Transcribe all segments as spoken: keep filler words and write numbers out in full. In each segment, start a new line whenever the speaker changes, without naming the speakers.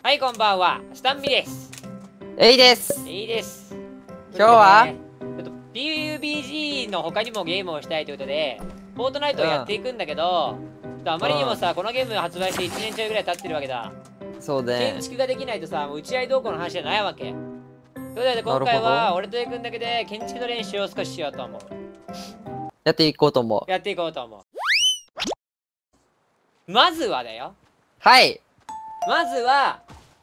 はい、こんばんは。スタンミです。
エイです。
エイです。
今日は、
ね、ちょっと ピーユービージー の他にもゲームをしたいということで、フォートナイトをやっていくんだけど、うん、ちょっとあまりにもさ、うん、このゲーム発売していちねんちょいぐらい経ってるわけだ。
そうね。
建築ができないとさ、もう打ち合いどうこうの話じゃないわけ。ということで、今回は俺とエイ君だけで建築の練習を少ししようと思う。
やっていこうと思う。
やっていこうと思う。まずはだよ。
はい。
まずは、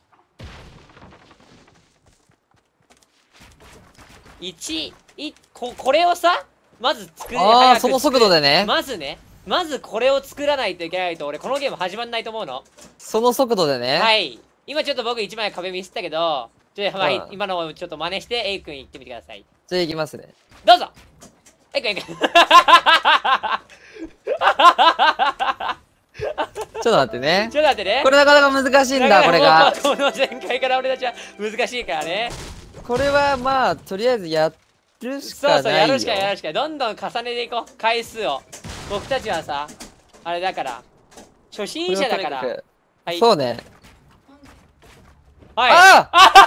いち、い、こ、これをさ、まず作り、
ああ、その速度でね。
まずね、まずこれを作らないといけないと、俺このゲーム始まんないと思うの。
その速度でね。
はい。今ちょっと僕一枚壁ミスったけど、ちょっと、はい、今のをちょっと真似して、エイ君行ってみてください。
じゃあ行きますね。
どうぞ。エイ君、エイ君。
ちょっと待ってね。
ちょっと待ってね。
これなかなか難しいんだ、これが。
この前回から俺たちは難しいからね。
これはまあ、とりあえずやるしかないよ。
そうそう、やるしかやるしか。どんどん重ねていこう。回数を。僕たちはさ、あれだから、初心者だから。
はい。そうね。
はい。
あ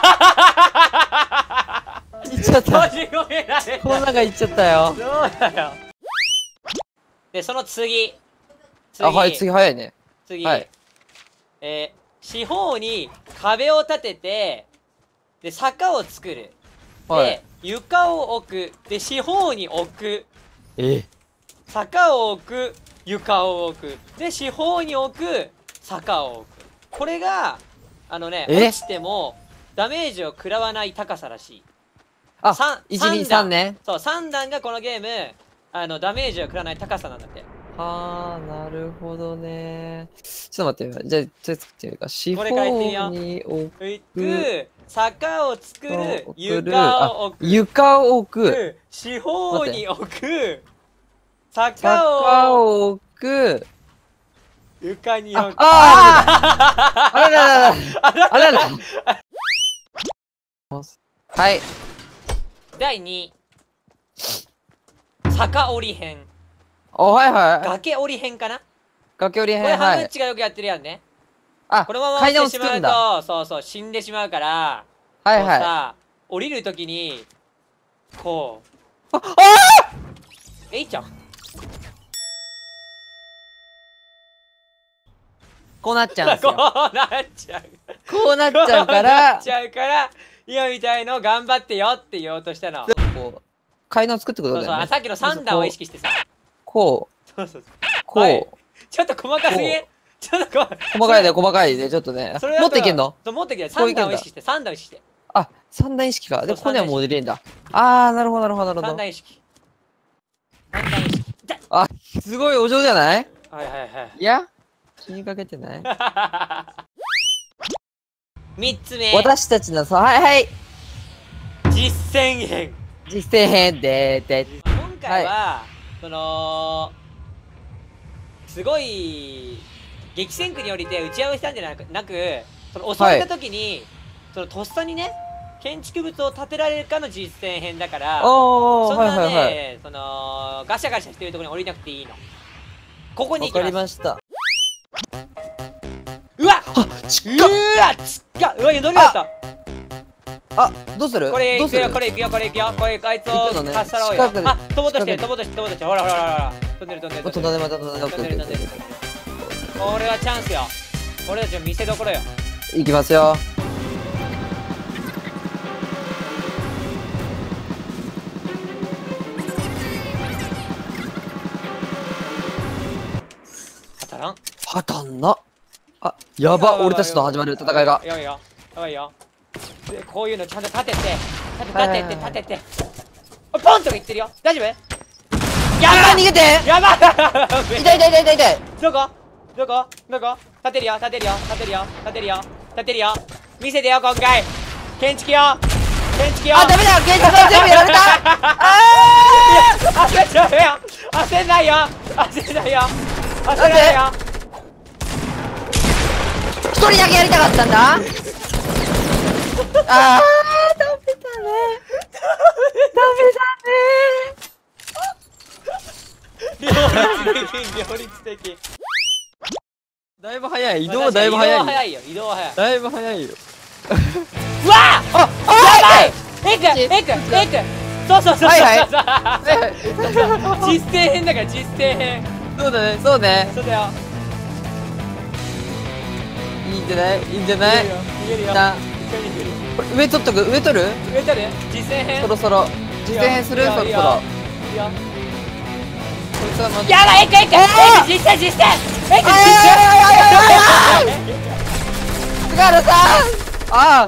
あいっちゃった。
閉じ込められた。
この中いっちゃったよ。
そうだよ。で、その次。
あ、はい、次早いね。
次。はい、えー、四方に壁を立てて、で、坂を作る。はい、で、床を置く。で、四方に置く。
え
坂を置く。床を置く。で、四方に置く。坂を置く。これが、あのね、落ちてもダメージを食らわない高さらしい。
あ、いち、に、さんね。
そう、さん段がこのゲーム、あの、ダメージを食らわない高さなんだって。
はあ、なるほどね。ちょっと待って、じゃあ、ちょっと作ってみるか。四方に置
く、坂を作る、床を置く。
床を置く。
四方に置く、
坂を置く。
床に置く。
あああららららあららはい。
だいに。坂降り編。
お、はいはい。
崖降り編かな。
崖降り編。
これハムッチがよくやってるやんね。
あ、
このまま落ちてしまうと、そうそう、死んでしまうから、はいはい。さ、降りるときに、こう。ああえいちゃん。
こうなっちゃうんですよ。
こうなっちゃう。
こうなっちゃうから。
こうなっちゃうから、今みたいの頑張ってよって言おうとしたの。
こう、階段作ってください。
そうそう、さっきのさん段を意識してさ。
こう。
そうそうそう。
こう。
ちょっと細かすぎ。ちょっと
細かいね、細かいね、ちょっとね。持っていけんの？
持っていけん。さん段を意識して、さん段を意識して。
あ、さん段意識か。で、ここにはもう入れんだ。あー、なるほど、なるほど、なるほど。
さん段意識。さん段意識。
あ、すごいお上手じゃない？
はいはいはい。
いや、気にかけてない？
みっつめ。
私たちの、そう、はいはい。
実践編。
実践編でーで。
今回は、その、すごい、激戦区に降りて打ち合いをしたんじゃなく、その襲われた時に、そのとっさにね、建築物を建てられるかの実践編だから、そんなね、その、ガシャガシャしてるところに降りなくていいの。ここに行きます。
わかりました。
うわっうわっちっかうわ、乗りだった。
あ、どうする？
これ行くよ、これ行くよ、これ行くよ。これ、あいつをかっさらおうよ。あ、飛ぼうとしてる、飛ぼうとしてる、飛ぼうとしてる。ほらほらほらほら。飛んでる、飛んでる。
飛んでる、飛んでる、飛んでる、飛んでる。
これはチャンスよ。これたちの見せどころよ。
いきますよ。
当たらん？
当たんな。あ、やば、俺たちと始まる戦いが。
やばいよ、やばいよ。で、こういうのちゃんと立てて、立てて、立てて。ポンとか言ってるよ。大丈夫？
やばい、逃げて！
やばい！
痛い痛い痛い痛い痛い。
どこ？どこ？どこ？立てるよ、立てるよ、立てるよ、立てるよ、立てるよ。見せてよ、今回。建築よ。建築よ。
あ、ダメだよ、建築は全部やられた。あ
あ！焦っちゃうよ。焦んないよ。焦んないよ。焦らないよ。
一人だけやりたかったんだ。ああ、ダメだね。ダメだね。
両立的、両立的。
だいぶ早い。移動はだいぶ早い。
移動は早いよ。移動は早い。
だいぶ早いよ。
うわあ、やばい。エクエクエク。そうそうそうそう。実践編だから実践編。
そうだね、そうね。
そうだよ。
いいんじゃない、いいんじゃない。
逃げるよ。
な、これ上取っとく、上取る。
上取る。実践編。
そろそろ。実践編する、そろそろ。
いいよ。
や
ばい、エクエクエク実践実践。エク実践。
菅原さん。ああ。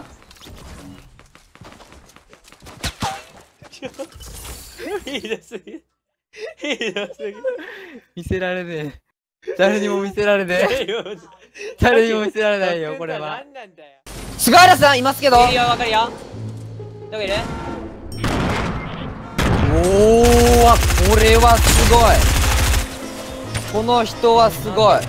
いいですぎ。いいですぎ。
見せられねえ。誰にも見せられねえ。誰にも見せられないよ、これは。菅原さんいますけど。
いいよ、わかるよ。どこいる？
おお、これはすごい。この人はすごい。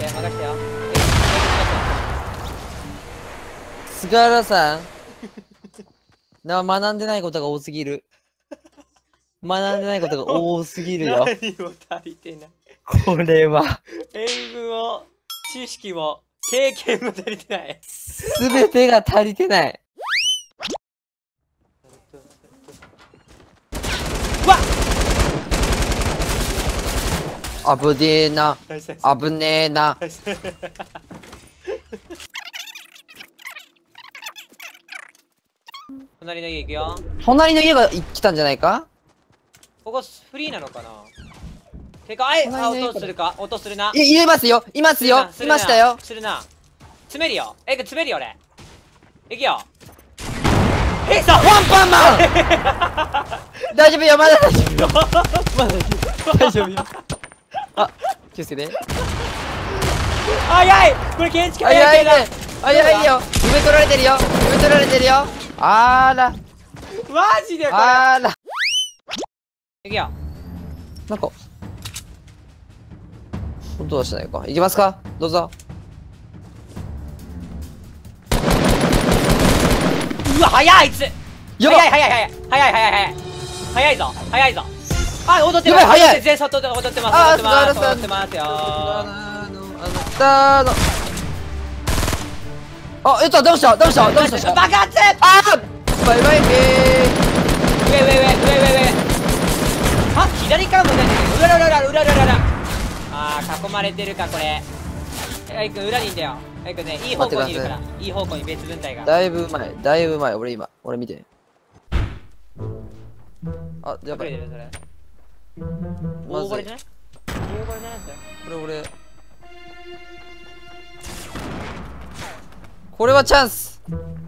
菅原さん。な、学んでないことが多すぎる。学んでないことが多すぎるよ。
何も足りてない。
これは。
英語も、知識も、経験も足りてない。
すべてが足りてない。
うわ
っ危ねえな。危ねえな。
隣の家行くよ。
隣の家が来たんじゃないか。
ここフリーなのかな。てか、あい、あ、音するか、音するな。
い、入れますよ、いますよ、いましたよ。
するな。詰めるよ。え、詰めるよ、俺。行くよ。え、さ、
ワンパンマン。大丈夫よ、まだ大丈夫よ。まだ大丈夫よ。あ、気をつけて。
早い。これ建築
早いね。早いよ。夢取られてるよ。夢取られてるよ。あーら。
マジでこれ。
あーら。
行くよ。
なんか。音はしないか。行きますか。どうぞ。
うわ、早いあいつ。
やばい。
早い早い早い早い早い早い早いぞ早いぞ。あ、踊ってます。
早い。
全外で踊ってます。
あ、
踊ってます。踊ってますよ。
あの、あ、えっと、どうした、どうした、どうした。
爆発。
あー、バイバイ。
上上上上上上上。あ、左からも出てる。裏裏裏裏裏裏裏。あー、囲まれてるかこれ。あいくん裏にいんだよ。あいくんね、いい方向にいるから。いい方向に別分隊が。
だいぶ前、だいぶ前、俺今、俺見て。あ、やばい。
それ。
まずい。
大これじゃない？大これじゃないですよ。
これ俺。これはチャンス。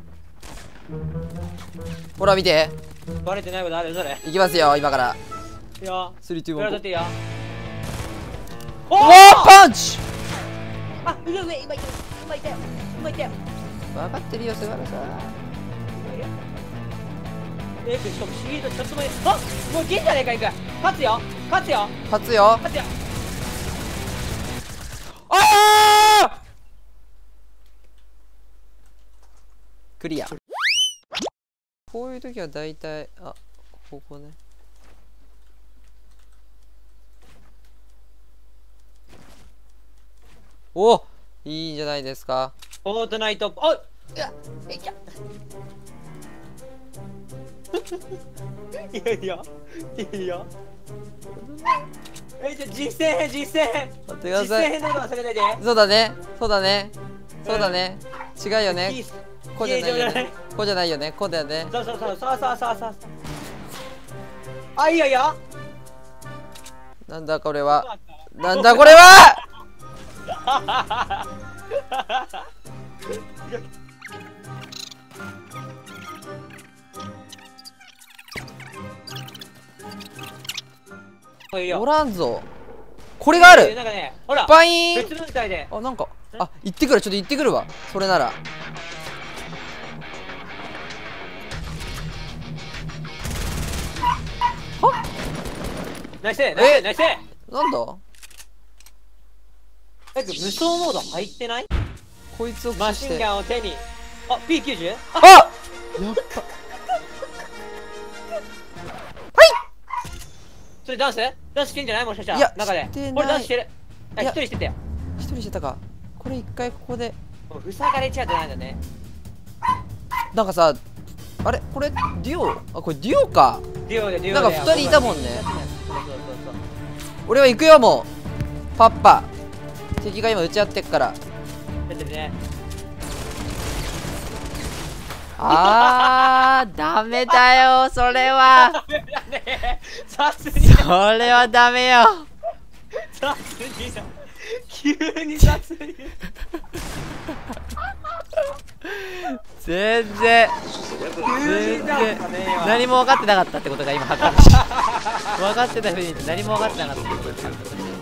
ほら見て。
バレてないことあるそれ。
いきますよ今から。
いや。
スリー、ツー、
裏
ワン。
取っていいよ。
ワンパンチ。
あ、上上今いたよ。今いたよ。今いたよ。
分かってるよ菅原さん。
えー、しかもシールドちょっと前。あ、もういけんじゃねえかいく。勝つよ。勝つよ。
勝つよ。
勝つよ。
ああ。クリア。こういう時はだいたい、あ、ここね。お、いいんじゃないですか。
フォートナイト、おい、いや、いや。いやいや、いいよ。え、じゃ、実践編、実践編。
待ってください。
実践編のこと忘れないで。
そうだね、そうだね、そうだね。違うよね。こうじゃないよね。こうじゃないよね。こうだよね。
そうそうそうそうそうそうそう。あ、いいよいいよ。
なんだこれは。なんだこれは。おらんぞ。これがある。
なんかね、ほら。
バイン。
別分隊で。
あ、なんか、あ、行ってくる。ちょっと行ってくるわ。それなら。は？
ナイスナイスナイス。
なんだ？
え、無双モード入ってない？
こいつを
マシンガンを手に。あ、ピーきゅうじゅう？
あ！やっぱ。
それダンスダンスしてんじゃないもしかしたら。
いや、
中で。
してない。
俺ダンスしてる。あ、一人してたよ。
一人してたか。 これ一回ここで
もう塞がれちゃうとないんだね。
なんかさ、あれこれデュオ、あこれデュオか。
デュオでデュオで
なんかふたりいたもんね。
そうそうそう
俺は行くよもう。パッパ敵が今撃ち合ってっから。
そう。だってね。
あーダメだよそれは。
ダメだね。さすに。
それはダメよ。
さすにだ。急にさすに。
全然全然何も分かってなかったってことが今分かるし分かってたふうに何も分かってなかったってことが